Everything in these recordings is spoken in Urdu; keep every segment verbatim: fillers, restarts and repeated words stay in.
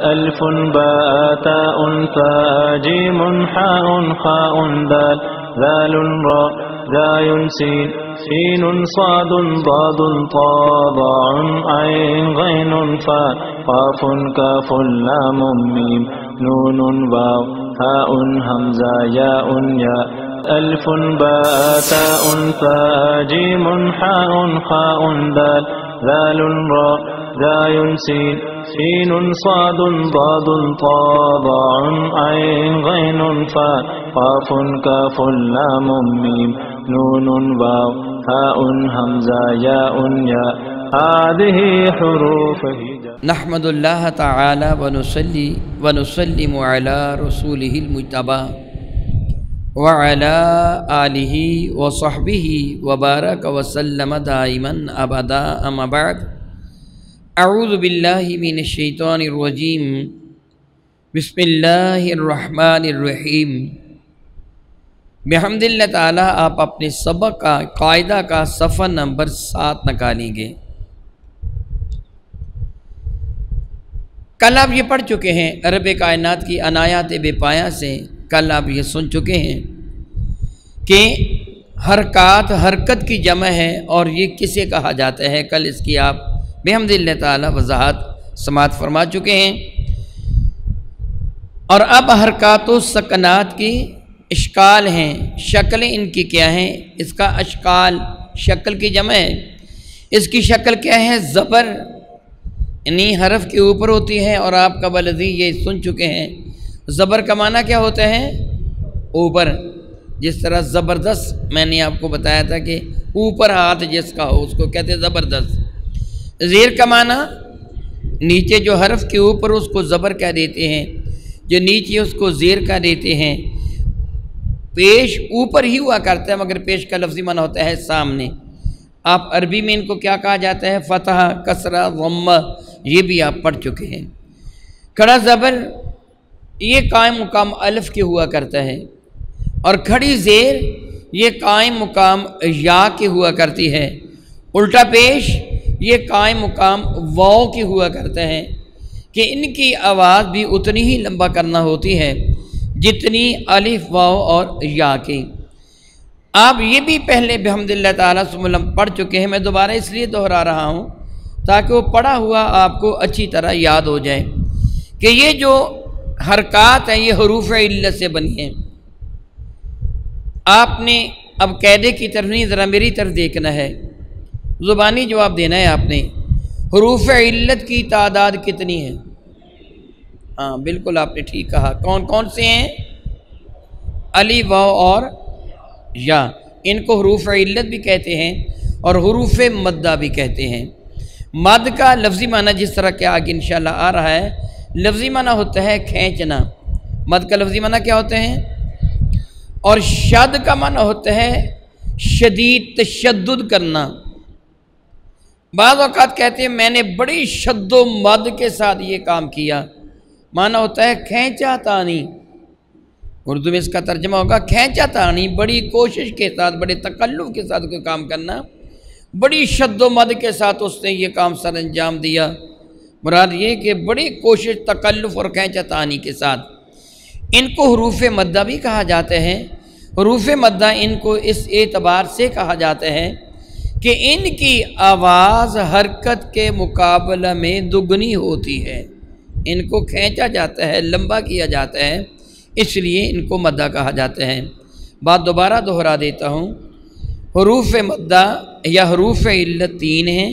ألف باء تاء ثاء جيم حاء خاء دال ذال راء زاي سين سين صاد ضاد طاء ضاع عين غين فاء قاف كاف لام ميم نون واو هاء همزة ياء ياء ألف باء تاء ثاء جيم حاء خاء دال ذال راء زاي سين سين صاد ضاد طاء ضاع عين غين فاء قاف كاف لام ميم نون واو هاء همزة ياء ياء هذه حروف هجاء. نحمد الله تعالى ونصلي ونسلم على رسوله المجتبى وعلى آله وصحبه وبارك وسلم دائما أبدا. أما بعد، اعوذ باللہ من الشیطان الرجیم، بسم اللہ الرحمن الرحیم۔ بحمد اللہ تعالیٰ آپ اپنے سبق کا قاعدہ کا صفحہ نمبر سات نکالیں گے۔ کل آپ یہ پڑھ چکے ہیں رب کائنات کی عنایات بے پایہ سے، کل آپ یہ سن چکے ہیں کہ حرکات حرکت کی جمع ہے اور یہ کسے کہا جاتا ہے، کل اس کی آپ بحمد اللہ تعالیٰ وضاحت سماعت فرما چکے ہیں۔ اور اب حرکات و سکنات کی اشکال ہیں، شکلیں ان کی کیا ہیں؟ اس کا اشکال شکل کی جمع ہے۔ اس کی شکل کیا ہے؟ زبر، یعنی حرف کے اوپر ہوتی ہے، اور آپ قبل ازیں یہ سن چکے ہیں زبر کا معنی کیا ہوتا ہے؟ اوپر۔ جس طرح زبردست میں نے آپ کو بتایا تھا کہ اوپر ہاتھ جس کا ہو اس کو کہتے ہیں زبردست۔ زیر کا معنی نیچے جو حرف کے اوپر اس کو زبر کہہ دیتے ہیں، جو نیچے اس کو زیر کہہ دیتے ہیں۔ پیش اوپر ہی ہوا کرتا ہے مگر پیش کا لفظی معنی ہوتا ہے سامنے۔ آپ عربی میں ان کو کیا کہا جاتا ہے؟ فتح، کسرہ، ضمہ، یہ بھی آپ پڑھ چکے ہیں۔ کھڑا زبر یہ قائم مقام الف کے ہوا کرتا ہے، اور کھڑی زیر یہ قائم مقام یا کے ہوا کرتی ہے۔ الٹا پیش یہ قائم مقام واو کی ہوا کرتا ہے کہ ان کی آواز بھی اتنی ہی لمبا کرنا ہوتی ہے جتنی الف واو اور یا کی۔ آپ یہ بھی پہلے بحمد اللہ تعالیٰ سملم پڑھ چکے ہیں، میں دوبارہ اس لیے دہرا رہا ہوں تاکہ وہ پڑھا ہوا آپ کو اچھی طرح یاد ہو جائے کہ یہ جو حرکات ہیں یہ حروف علت سے بنی ہیں۔ آپ نے اب قاعدے کی طرف نہیں، ذرا میری طرف دیکھنا ہے، زبانی جواب دینا ہے آپ نے۔ حروف علت کی تعداد کتنی ہے؟ ہاں بالکل آپ نے ٹھیک کہا۔ کون کون سے ہیں؟ الف، واو اور یا۔ ان کو حروف علت بھی کہتے ہیں اور حروف مدہ بھی کہتے ہیں۔ مد کا لفظی معنی جس طرح کہ آگے انشاءاللہ آ رہا ہے، لفظی معنی ہوتا ہے کھینچنا۔ مد کا لفظی معنی کیا ہوتے ہیں؟ اور شد کا معنی ہوتا ہے شدید تشدد کرنا۔ بعض اوقات کہتے ہیں میں نے بڑی شد و مد کے ساتھ یہ کام کیا، معنی ہوتا ہے کھینچا تانی۔ اردو میں اس کا ترجمہ ہوگا کھینچا تانی، بڑی کوشش کے ساتھ، بڑے تکلف کے ساتھ کوئی کام کرنا، بڑی شد و مد کے ساتھ اس نے یہ کام سر انجام دیا۔ مراد یہ کہ بڑی کوشش، تکلف اور کھینچا تانی کے ساتھ۔ ان کو حروف مدہ بھی کہا جاتا ہے۔ حروف مدہ ان کو اس اعتبار سے کہا جاتا ہے کہ ان کی آواز حرکت کے مقابلہ میں دگنی ہوتی ہے، ان کو کھینچا جاتا ہے، لمبا کیا جاتا ہے، اس لیے ان کو مدہ کہا جاتا ہے۔ بات دوبارہ دہرا دیتا ہوں، حروف مدہ یا حروف علت تین ہیں،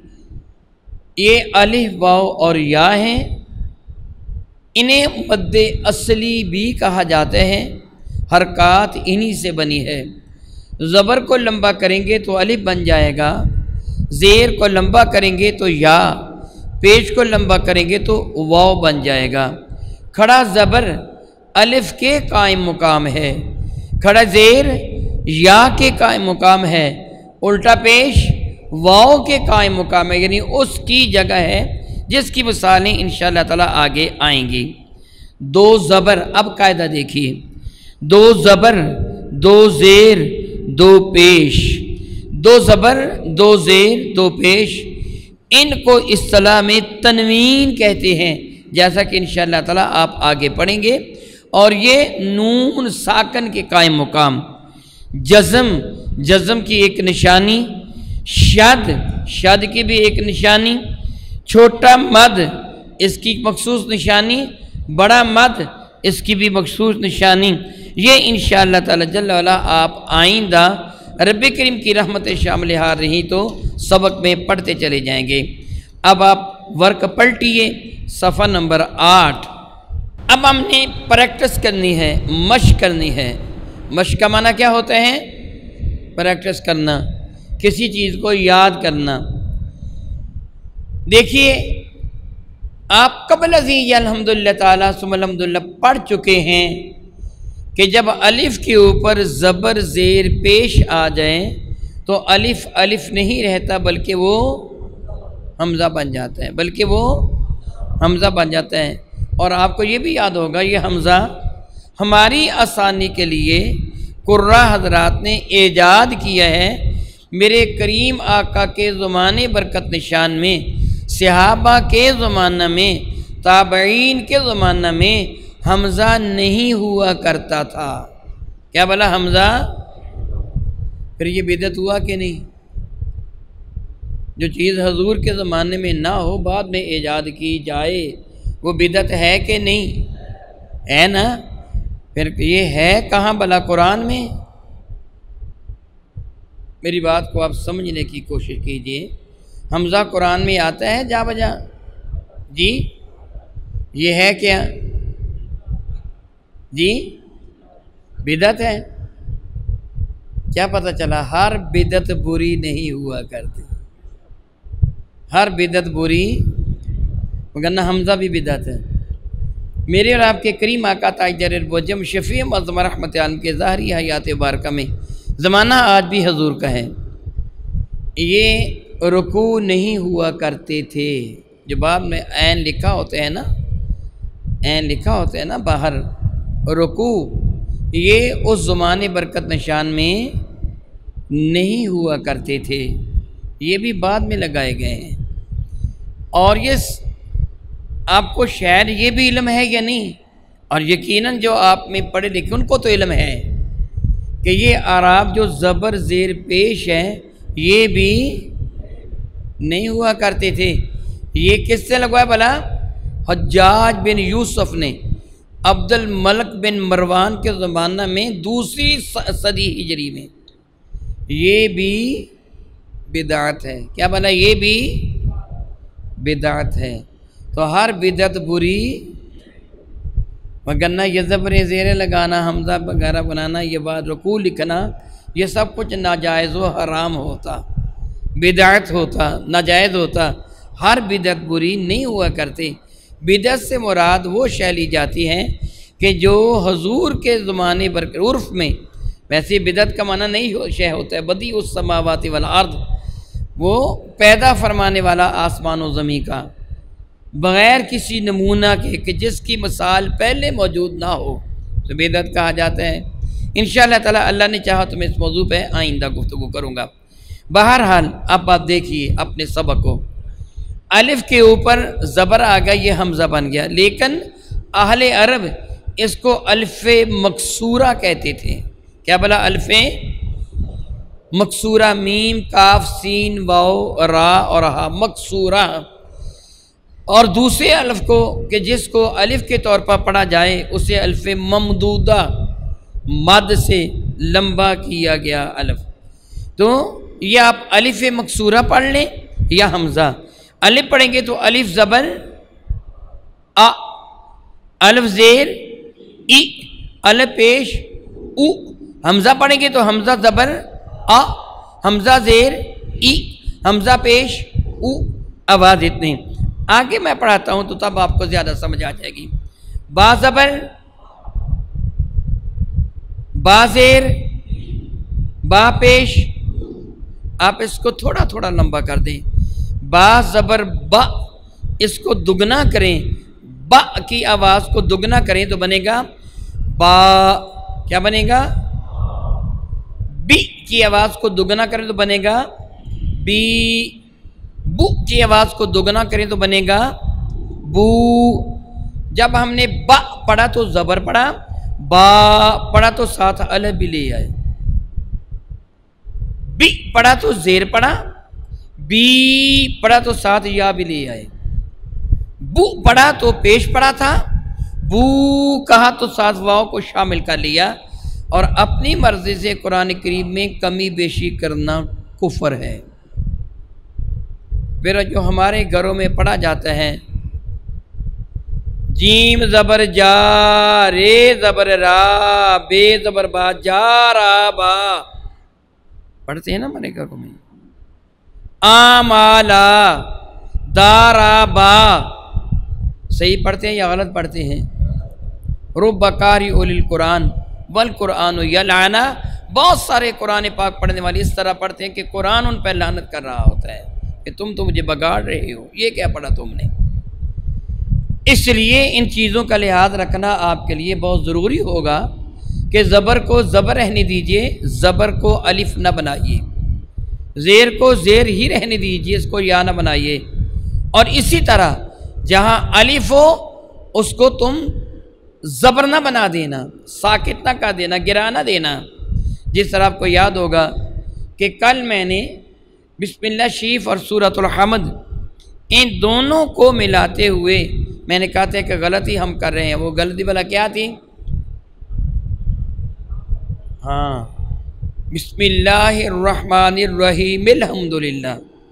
یہ الف، واو اور یا ہیں۔ انہیں مد اصلی بھی کہا جاتا ہے، حرکات انہی سے بنی ہے۔ زبر کو لمبا کریں گے تو الف بن جائے گا، زیر کو لمبا کریں گے تو یا، پیش کو لمبا کریں گے تو واو بن جائے گا۔ کھڑا زبر الف کے قائم مقام ہے، کھڑا زیر یا کے قائم مقام ہے، الٹا پیش واو کے قائم مقام ہے، یعنی اس کی جگہ ہے جس کی مثالیں انشاءاللہ تعالیٰ آگے آئیں گی۔ دو زبر، اب قاعدہ دیکھیے، دو زبر، دو زیر، دو پیش، دو زبر، دو زیر، دو پیش، ان کو اصطلاح میں تنوین کہتے ہیں، جیسا کہ انشاءاللہ تعالی آپ آگے پڑھیں گے۔ اور یہ نون ساکن کے قائم مقام، جزم جزم کی ایک نشانی، شد شد کی بھی ایک نشانی، چھوٹا مد اس کی مخصوص نشانی، بڑا مد اس کی بھی مخصوص نشانی، یہ انشاءاللہ تعالی جل وعلا آپ آئندہ رب کریم کی رحمت شامل حال رہی تو سبق میں پڑھتے چلے جائیں گے۔ اب آپ ورک پلٹیے صفحہ نمبر آٹھ۔ اب ہم نے پریکٹس کرنی ہے، مشق کرنی ہے۔ مشق کا معنی کیا ہوتا ہے؟ پریکٹس کرنا، کسی چیز کو یاد کرنا۔ دیکھیے آپ قبل ازیں یہ الحمدللہ تعالیٰ ثم الحمدللہ پڑھ چکے ہیں کہ جب الف کے اوپر زبر زیر پیش آ جائیں تو الف الف نہیں رہتا بلکہ وہ حمزہ بن جاتا ہے، بلکہ وہ حمزہ بن جاتا ہے۔ اور آپ کو یہ بھی یاد ہوگا یہ حمزہ ہماری آسانی کے لیے قراء حضرات نے ایجاد کیا ہے۔ میرے کریم آقا کے زمانے برکت نشان میں، صحابہ کے زمانہ میں، تابعین کے زمانہ میں حمزہ نہیں ہوا کرتا تھا۔ کیا بلا حمزہ؟ پھر یہ بدعت ہوا کہ نہیں؟ جو چیز حضور کے زمانے میں نہ ہو بعد میں ایجاد کی جائے وہ بدعت ہے کہ نہیں؟ ہے نا؟ پھر یہ ہے کہاں بلا؟ قرآن میں۔ میری بات کو آپ سمجھنے کی کوشش کیجئے۔ حمزہ قرآن میں آتا ہے جا بجا؟ جی یہ ہے کیا؟ جی بدعت ہے؟ کیا پتہ چلا؟ ہر بدعت بری نہیں ہوا کرتی، ہر بدعت بری، مگر حمزہ بھی بدعت ہے۔ میرے اور آپ کے کریم آقا تاجدار البجم شفیع معظم رحمت عالم کے ظاہری حیات مبارکہ میں زمانہ آج بھی حضور کا ہے، یہ رکوع نہیں ہوا کرتے تھے۔ جو باب میں عین لکھا ہوتا ہے نا، عین لکھا ہوتا ہے نا باہر، رکوع، یہ اس زمانے برکت نشان میں نہیں ہوا کرتے تھے، یہ بھی بعد میں لگائے گئے ہیں۔ اور یہ آپ کو شاید یہ بھی علم ہے یا نہیں، اور یقیناً جو آپ میں پڑھے لکھے ان کو تو علم ہے کہ یہ اعراب جو زبر زیر پیش ہے یہ بھی نہیں ہوا کرتے تھے۔ یہ کس سے لگوایا بھلا؟ حجاج بن یوسف نے عبد الملک بن مروان کے زمانہ میں دوسری صدی ہجری میں۔ یہ بھی بدعت ہے۔ کیا بھلا؟ یہ بھی بدعت ہے۔ تو ہر بدعت بری، وگرنہ یہ زبر زیر لگانا، حمزہ وغیرہ بنانا، یہ بات رکوع لکھنا، یہ سب کچھ ناجائز و حرام ہوتا، بدعت ہوتا، ناجائز ہوتا۔ ہر بدعت بری نہیں ہوا کرتے۔ بدعت سے مراد وہ شے لی جاتی ہے کہ جو حضور کے زمانے پر عرف میں، ویسے بدعت کا معنی نہیں شے ہوتا ہے، بدیع السماوات والارض، وہ پیدا فرمانے والا آسمان و زمین کا، بغیر کسی نمونہ کے کہ جس کی مثال پہلے موجود نہ ہو، تو بدعت کہا جاتا ہے۔ انشاءاللہ تعالی اللہ نے چاہا تو میں اس موضوع پہ آئندہ گفتگو کروں گا۔ بہرحال اب آپ دیکھیے اپنے سبق کو، الف کے اوپر زبر آ گیا، یہ حمزہ بن گیا، لیکن اہل عرب اس کو الف مکسورہ کہتے تھے۔ کیا بلا؟ الف مکسورہ، میم کاف سین واو را اور ہا، مکسورہ۔ اور دوسرے الف کو کہ جس کو الف کے طور پر پڑھا جائے اسے الف ممدودہ، مد سے لمبا کیا گیا الف۔ تو یہ آپ الف مکسورہ پڑھ لیں یا حمزہ۔ الف پڑھیں گے تو الف زبر آ، الف زیر ای، الف پیش او۔ حمزہ پڑھیں گے تو حمزہ زبر آ، حمزہ زیر ای، حمزہ پیش او، آواز اتنے۔ آگے میں پڑھاتا ہوں تو تب آپ کو زیادہ سمجھ آ جائے گی۔ با زبر، با زیر، با پیش، آپ اس کو تھوڑا تھوڑا لمبا کر دیں۔ با زبر با، اس کو دگنا کریں، با کی آواز کو دگنا کریں تو بنے گا با۔ کیا بنے گا؟ بی کی آواز کو دگنا کریں تو بنے گا بی۔ بو کی آواز کو دگنا کریں تو بنے گا بو۔ جب ہم نے با پڑھا تو زبر پڑھا، با پڑھا تو ساتھ الف بھی لے آئے، بی پڑھا تو زیر پڑھا، بی پڑھا تو ساتھ یا بھی لے آئے، بو پڑھا تو پیش پڑھا تھا، بو کہا تو ساتھ واؤ کو شامل کر لیا، اور اپنی مرضی سے قرآن کریم میں کمی بیشی کرنا کفر ہے۔ پھر جو ہمارے گھروں میں پڑھا جاتا ہے جیم زبر جا، رے زبر را، بے زبر با، جا را با، پڑھتے ہیں نا ہمارے گھروں میں، آمالا دارا با، صحیح پڑھتے ہیں یا غلط پڑھتے ہیں؟ رب قاری اولی القرآن والقرآن یلعنا، بہت سارے قرآن پاک پڑھنے والے اس طرح پڑھتے ہیں کہ قرآن ان پہ لعنت کر رہا ہوتا ہے کہ تم تو مجھے بگاڑ رہے ہو، یہ کیا پڑھا تم نے۔ اس لیے ان چیزوں کا لحاظ رکھنا آپ کے لیے بہت ضروری ہوگا کہ زبر کو زبر رہنے دیجئے، زبر کو الف نہ بنائیے، زیر کو زیر ہی رہنے دیجئے، اس کو یا نہ بنائیے، اور اسی طرح جہاں الف ہو اس کو تم زبر نہ بنا دینا، ساکت نہ کر دینا، گرا نہ دینا۔ جس طرح آپ کو یاد ہوگا کہ کل میں نے بسم اللہ شریف اور سورۃ الحمد ان دونوں کو ملاتے ہوئے میں نے کہا تھا کہ غلطی ہم کر رہے ہیں، وہ غلطی بلا کیا تھی؟ ہاں، بسم اللہ الرحمن الرحیم الحمدللہ،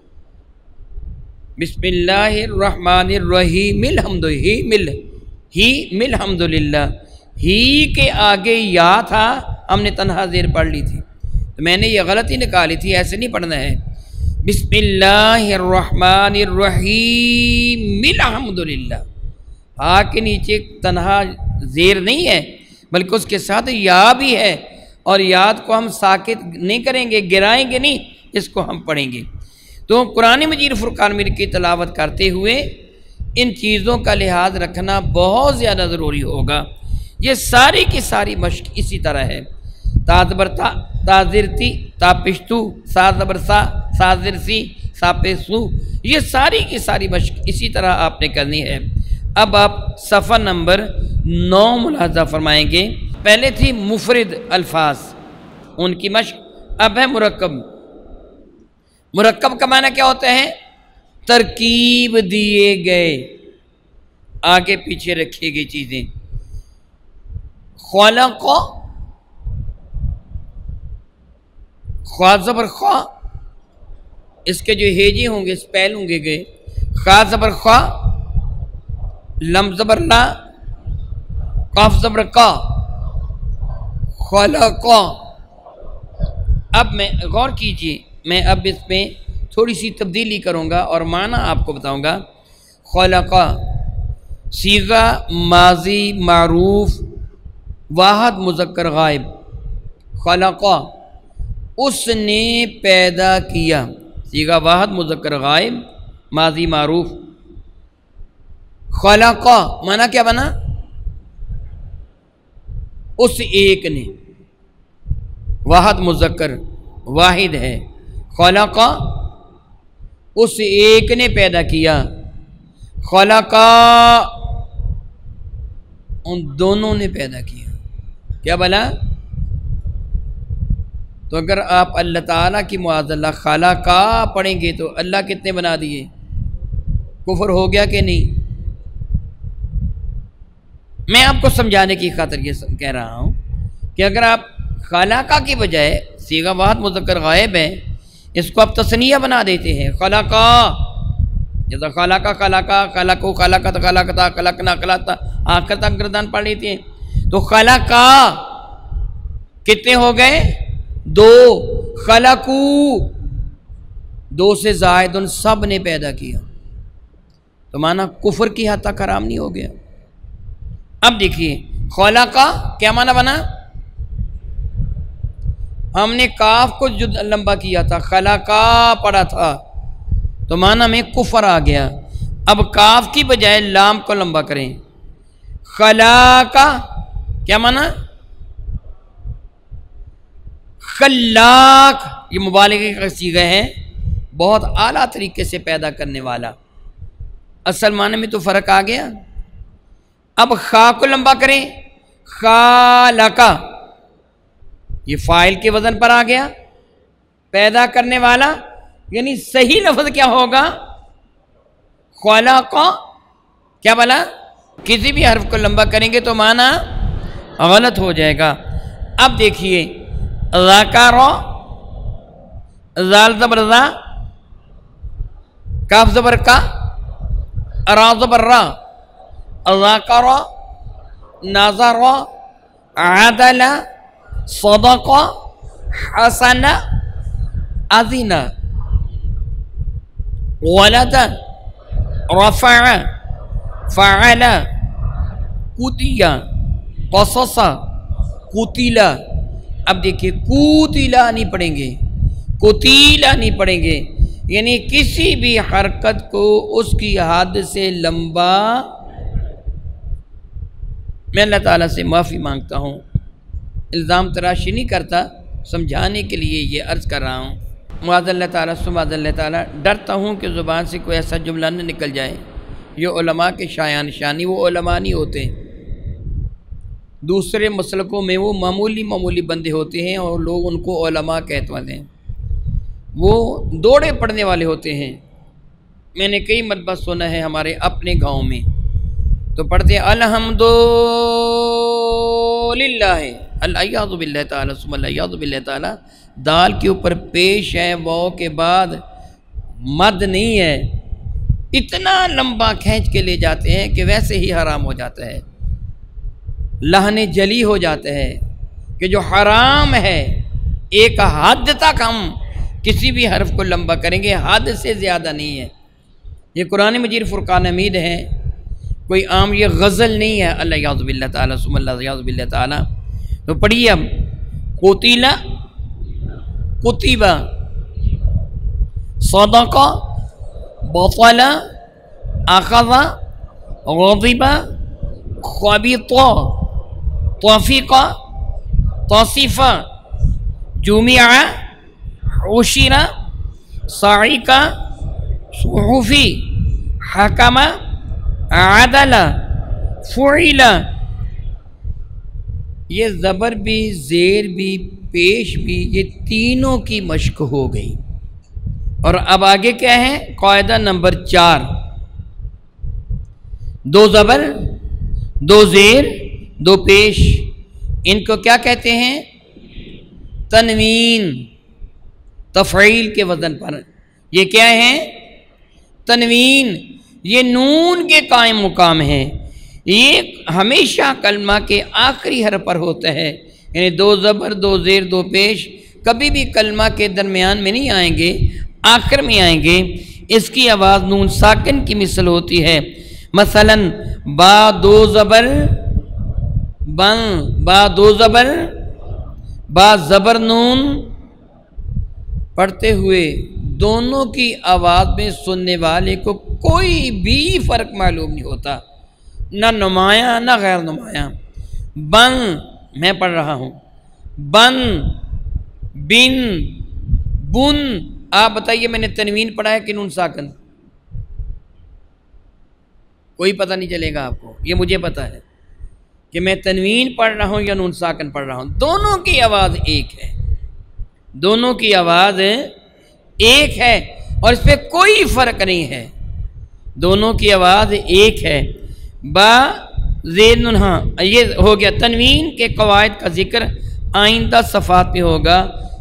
بسم اللہ الرحمن الرحیم الحمد ہی مل ہی مل الحمدللہ، ہی کے آگے یا تھا، ہم نے تنہا زیر پڑھ لی تھی، تو میں نے یہ غلطی نکالی تھی، ایسے نہیں پڑھنا ہے۔ بسم اللہ الرحمن الرحیم الحمدللہ، ہا کے نیچے تنہا زیر نہیں ہے بلکہ اس کے ساتھ یا بھی ہے، اور یاد کو ہم ساکت نہیں کریں گے، گرائیں گے نہیں، اس کو ہم پڑھیں گے۔ تو قرآن مجید فرقان مجید کی تلاوت کرتے ہوئے ان چیزوں کا لحاظ رکھنا بہت زیادہ ضروری ہوگا۔ یہ ساری کی ساری مشق اسی طرح ہے، تا زبر تا، تا زیر تی، تا پشتو، سا زبر سا، سا زیر سی، سا پیسو، یہ ساری کی ساری مشق اسی طرح آپ نے کرنی ہے۔ اب آپ صفحہ نمبر نو ملاحظہ فرمائیں گے، پہلے تھی مفرد الفاظ ان کی مشق، اب ہے مرکب۔ مرکب کا معنی کیا ہوتا ہے؟ ترکیب دیے گئے، آگے پیچھے رکھی گئی چیزیں۔ خلق، خواہ زبر خواہ، اس کے جو ہیجے ہوں گے سپیل ہوں گے گئے، خواہ زبر خواہ، لم زبر لا، قاف زبر کا، خلق۔ اب میں غور کیجئے، میں اب اس میں تھوڑی سی تبدیلی کروں گا اور معنی آپ کو بتاؤں گا۔ خلق صیغہ ماضی معروف واحد مذکر غائب، خلق اس نے پیدا کیا، صیغہ واحد مذکر غائب ماضی معروف۔ خلق معنی کیا بنا؟ اس ایک نے، واحد مذکر واحد ہے، خلق اس ایک نے پیدا کیا، خلق ان دونوں نے پیدا کیا۔ کیا بلا؟ تو اگر آپ اللہ تعالیٰ کی معاذ اللہ خلقا پڑھیں گے تو اللہ کتنے بنا دیے؟ کفر ہو گیا کہ نہیں؟ میں آپ کو سمجھانے کی خاطر یہ کہہ رہا ہوں کہ اگر آپ خلقا کی بجائے صیغہ واحد مذکر غائب ہے، اس کو آپ تثنیہ بنا دیتے ہیں، خلقا، جیسا خلقا خلقا خلقو خلقت خلقتا خلقنا خلقتا آخر تک گردان پڑھ لیتے ہیں، تو خلقا کتنے ہو گئے؟ دو، خلقو دو سے زائد ان سب نے پیدا کیا، تو مانا کفر کی حد تک حرام نہیں ہو گیا۔ اب دیکھیے خلقا کیا معنی بنا؟ ہم نے کاف کو جو لمبا کیا تھا، خلقا پڑھا تھا، تو معنی میں کفر آ گیا۔ اب کاف کی بجائے لام کو لمبا کریں، خلاقا کیا معنی؟ خلاق، یہ مبالغے کا صیغہ ہے، بہت اعلیٰ طریقے سے پیدا کرنے والا۔ اصل معنی میں تو فرق آ گیا۔ اب خا کو لمبا کریں، خالقہ، یہ فاعل کے وزن پر آ گیا، پیدا کرنے والا، یعنی صحیح لفظ کیا ہوگا؟ خلقہ۔ کیا بولا؟ کسی بھی حرف کو لمبا کریں گے تو معنی غلط ہو جائے گا۔ اب دیکھیے، ذکر، زال زبر ذا، کاف زبر کا، را زبر را، ذکر، نظر، عدل، صدق، حسن، اذن، ولد، رفع، فعل، قتل، قصص، قتل۔ اب دیکھیے قتل نہیں پڑھیں گے، قتل نہیں پڑھیں گے، یعنی کسی بھی حرکت کو اس کی حد سے لمبا۔ میں اللہ تعالیٰ سے معافی مانگتا ہوں، الزام تراشی نہیں کرتا، سمجھانے کے لیے یہ عرض کر رہا ہوں۔ معاذ اللہ تعالیٰ سبحان اللہ تعالیٰ، ڈرتا ہوں کہ زبان سے کوئی ایسا جملہ نہ نکل جائے۔ یہ علماء کے شایان شانی، وہ علماء نہیں ہوتے، دوسرے مسلکوں میں وہ معمولی معمولی بندے ہوتے ہیں اور لوگ ان کو علماء کہتے ہیں، وہ دوڑے پڑھنے والے ہوتے ہیں۔ میں نے کئی مرتبہ سنا ہے ہمارے اپنے گاؤں میں، تو پڑھتے ہیں الحمد للہ، الیاذ باللہ تعالیٰ ثم الیاذ باللہ تعالیٰ، دال کے اوپر پیش ہے، واو کے بعد مد نہیں ہے، اتنا لمبا کھینچ کے لے جاتے ہیں کہ ویسے ہی حرام ہو جاتا ہے، لہن جلی ہو جاتا ہے کہ جو حرام ہے ایک حد تک ہم کسی بھی حرف کو لمبا کریں گے، حد سے زیادہ نہیں ہے۔ یہ قرآن مجید فرقان حمید ہے، کوئی عام یہ غزل نہیں ہے۔ اللہ یعوذ باللہ تعالیٰ ثم اللہ یعوذ باللہ تعالیٰ۔ تو پڑھیے اب، قتل، کتب، صدق، بطل، اخذ، غضب، خبط، طفق، تصف، جمع، عشر، صعق، صحفی، حکم، عدل، فعل۔ یہ زبر بھی، زیر بھی، پیش بھی، یہ تینوں کی مشق ہو گئی۔ اور اب آگے کیا ہے؟ قاعدہ نمبر چار، دو زبر، دو زیر، دو پیش، ان کو کیا کہتے ہیں؟ تنوین، تفعیل کے وزن پر۔ یہ کیا ہے؟ تنوین۔ یہ نون کے قائم مقام ہے، یہ ہمیشہ کلمہ کے آخری حرف پر ہوتا ہے، یعنی دو زبر، دو زیر، دو پیش کبھی بھی کلمہ کے درمیان میں نہیں آئیں گے، آخر میں آئیں گے۔ اس کی آواز نون ساکن کی مثل ہوتی ہے، مثلا با دو زبر بن، با دو زبر با زبر نون، پڑھتے ہوئے دونوں کی آواز میں سننے والے کو کوئی بھی فرق معلوم نہیں ہوتا، نہ نمایاں نہ غیر نمایاں۔ بن، میں پڑھ رہا ہوں، بن، بن، بن۔ آپ بتائیے میں نے تنوین پڑھا ہے کہ نون ساکن؟ کوئی پتہ نہیں چلے گا آپ کو، یہ مجھے پتہ ہے کہ میں تنوین پڑھ رہا ہوں یا نون ساکن پڑھ رہا ہوں، دونوں کی آواز ایک ہے، دونوں کی آواز ایک ہے اور اس پہ کوئی فرق نہیں ہے، دونوں کی آواز ایک ہے۔ با زیر نون، ہاں یہ ہو گیا۔ تنوین کے قواعد کا ذکر آئندہ صفحات پہ ہوگا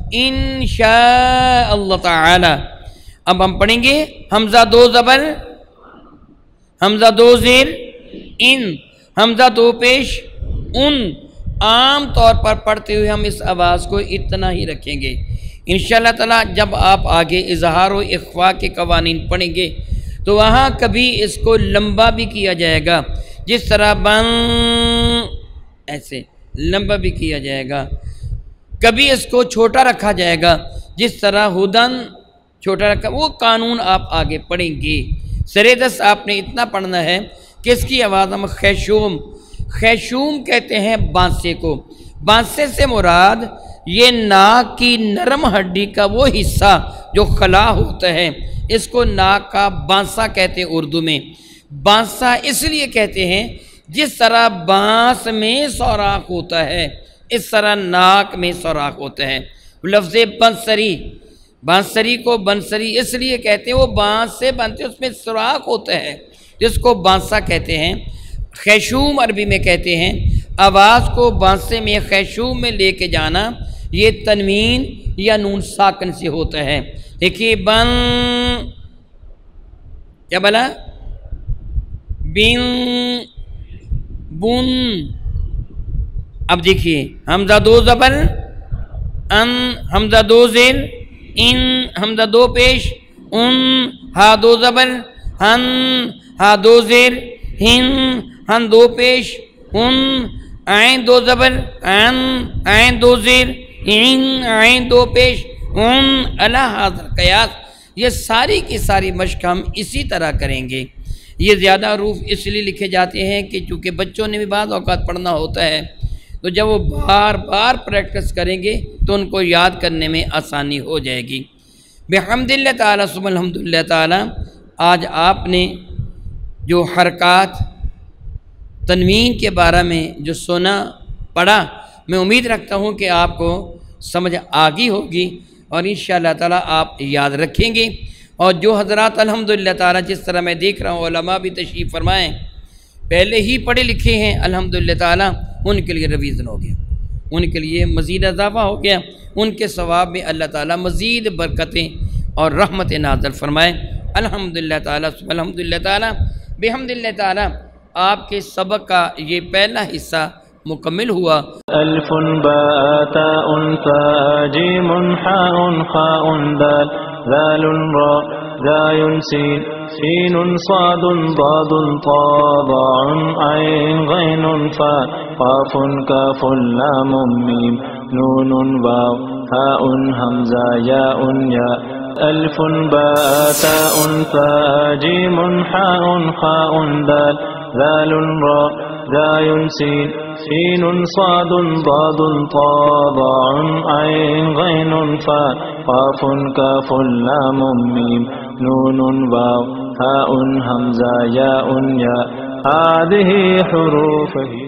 انشاء اللہ تعالی۔ اب ہم پڑھیں گے حمزہ دو زبر، حمزہ دو زیر، ان، حمزہ دو پیش، ان۔ عام طور پر پڑھتے ہوئے ہم اس آواز کو اتنا ہی رکھیں گے۔ انشاءاللہ تعالی جب آپ آگے اظہار و اخفاء کے قوانین پڑھیں گے تو وہاں کبھی اس کو لمبا بھی کیا جائے گا، جس طرح بن، ایسے لمبا بھی کیا جائے گا، کبھی اس کو چھوٹا رکھا جائے گا، جس طرح ہدن چھوٹا رکھا، وہ قانون آپ آگے پڑھیں گے۔ سرے دست آپ نے اتنا پڑھنا ہے کہ اس کی آواز ہم خیشوم، خیشوم کہتے ہیں بانسے کو۔ بانسے سے مراد یہ ناک کی نرم ہڈی کا وہ حصہ جو خلا ہوتا ہے، اس کو ناک کا بانسا کہتے ہیں اردو میں۔ بانسا اس لیے کہتے ہیں جس طرح بانس میں سوراخ ہوتا ہے اس طرح ناک میں سوراخ ہوتا ہے۔ لفظ بنسری، بانسری کو بنسری اس لیے کہتے ہیں وہ بانس سے بنتے ہیں، اس میں سوراخ ہوتا ہے جس کو بانسا کہتے ہیں۔ خیشوم عربی میں کہتے ہیں، آواز کو بانسے میں خیشوم میں لے کے جانا یہ تنوین یا نون ساکن سے ہوتا ہے۔ دیکھیے بن، کیا بلا؟ بن، بن۔ اب دیکھیے حمزہ دو زبر ان، حمزہ دو زیر ان، حمزہ دو پیش ان، ہا دو زبر ہن، ہا دو زیر ہن، ہن دو پیش ان، عین دو زبر ان، عین دو زیر ان، عین دو پیش ان، علی حاضر قیاس۔ یہ ساری کی ساری مشق ہم اسی طرح کریں گے۔ یہ زیادہ حروف اس لیے لکھے جاتے ہیں کہ چونکہ بچوں نے بھی بعض اوقات پڑھنا ہوتا ہے، تو جب وہ بار بار پریکٹس کریں گے تو ان کو یاد کرنے میں آسانی ہو جائے گی۔ بحمد اللہ تعالیٰ ثم الحمد للہ تعالیٰ، آج آپ نے جو حرکات تنوین کے بارے میں جو سنا پڑھا، میں امید رکھتا ہوں کہ آپ کو سمجھ آگی ہوگی اور انشاءاللہ تعالیٰ آپ یاد رکھیں گے۔ اور جو حضرات الحمدللہ تعالیٰ جس طرح میں دیکھ رہا ہوں علماء بھی تشریف فرمائیں، پہلے ہی پڑھے لکھے ہیں الحمدللہ تعالیٰ، ان کے لیے ریویژن ہو گیا، ان کے لیے مزید اضافہ ہو گیا، ان کے ثواب میں اللہ تعالیٰ مزید برکتیں اور رحمت نازل فرمائے۔ الحمدللہ تعالیٰ ثم الحمدللہ تعالیٰ بحمدللہ تعالیٰ آپ کے سبق کا یہ پہلا حصہ مکمل ہوا۔ الف باء تاء ثاء جيم حاء خاء دال ذال راء زاي سين سين صاد ضاد طاء ضاء عين غين فاء قاف كاف لام ميم نون واو هاء همزة ياء ياء ألف باء تاء ثاء جيم حاء خاء دال ذال راء زاي سين سين صاد ضاد طاء ضاء عين غين فاء قاف كاف لام ميم نون واو هاء همزة ياء ياء هذه حروف